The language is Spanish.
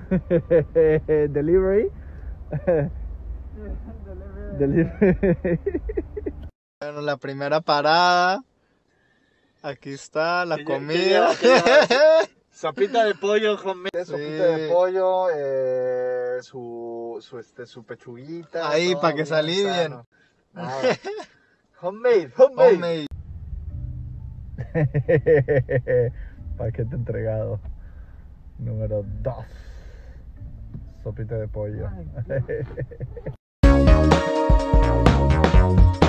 Delivery. Delivery. Bueno, la primera parada. Aquí está la comida. Sopita de pollo, homemade. Sí. Sopita de pollo, su pechuguita. Ahí, todo para que bien se alivien. sano. Nada. Homemade. Paquete entregado. Número 2. Sopita de pollo. Ay,